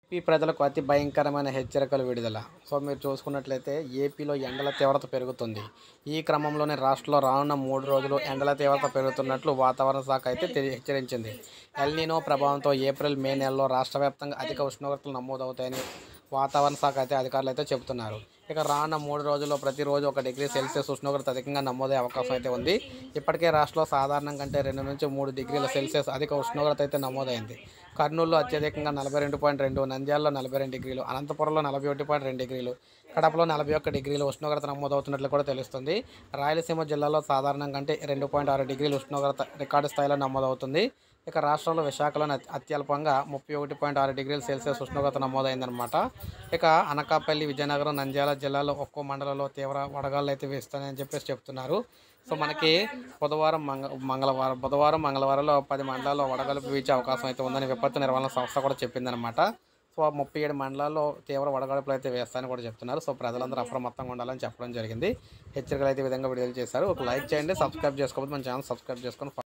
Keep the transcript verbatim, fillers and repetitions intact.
AP ప్రజలకు అతి భయంకరమైన హెచ్చరికలు విడుదల. సో మీరు చూసుకున్నట్లయితే ఏపీలో ఎండల తీవ్రత పెరుగుతుంది. ఈ క్రమంలోనే రాష్ట్రంలో రానున్న మూడు రోజులు ఎండల తీవ్రత పెరుగుతున్నట్లు వాతావరణ శాఖ అయితే తెలి హెచ్చరించింది. ఎల్నినో ప్రభావంతో ఏప్రిల్, మే నెలల్లో రాష్ట్ర వ్యాప్తంగా అధిక ఉష్ణోగ్రతలు నమోదవుతాయని వాతావరణ శాఖ అయితే అధికారులు అయితే చెబుతున్నారు. ఇక రానున్న మూడు రోజుల్లో ప్రతిరోజు ఒక డిగ్రీ సెల్సియస్ ఉష్ణోగ్రత అధికంగా నమోదయ్యే అవకాశం అయితే ఉంది. ఇప్పటికే రాష్ట్రంలో సాధారణం కంటే రెండు నుంచి మూడు డిగ్రీల సెల్సియస్ అధిక ఉష్ణోగ్రత అయితే నమోదైంది. కర్నూలులో అత్యధికంగా నలభై రెండు పాయింట్ రెండు, నంద్యాలలో నలభై రెండు డిగ్రీలు, అనంతపురంలో నలభై ఒకటి పాయింట్ రెండు డిగ్రీలు, కడపలో నలభై ఒక్క డిగ్రీల ఉష్ణోగ్రత నమోదవుతున్నట్లు కూడా తెలుస్తుంది. రాయలసీమ జిల్లాలో సాధారణం కంటే రెండు పాయింట్ ఆరు డిగ్రీల ఉష్ణోగ్రత రికార్డు స్థాయిలో నమోదవుతుంది. ఇక రాష్ట్రంలో విశాఖలోని అతి అత్యల్పంగా ముప్పై ఒకటి పాయింట్ ఆరు డిగ్రీల సెల్సియస్ ఉష్ణోగ్రత నమోదైందనమాట. ఇక అనకాపల్లి, విజయనగరం, నంద్యాల జిల్లాలో ఒక్కో మండలంలో తీవ్ర వడగాళ్ళు అయితే వీస్తాయని చెప్పేసి చెప్తున్నారు. సో మనకి బుధవారం మంగ మంగళవారం బుధవారం మంగళవారంలో పది మండలాల్లో వడగలుపు వీచే అవకాశం అయితే ఉందని విపత్తు నిర్వహణ సంస్థ కూడా చెప్పిందనమాట. సో ముప్పై ఏడు మండలాల్లో తీవ్ర వడగడుపులు అయితే వేస్తాయని కూడా చెప్తున్నారు. సో ప్రజలందరూ అప్రమత్తంగా ఉండాలని చెప్పడం జరిగింది. హెచ్చరికలు అయితే ఈ విధంగా విడుదల చేశారు. ఒక లైక్ చేయండి, సబ్స్క్రైబ్ చేసుకోకపోతే మన ఛానల్ సబ్స్క్రైబ్ చేసుకొని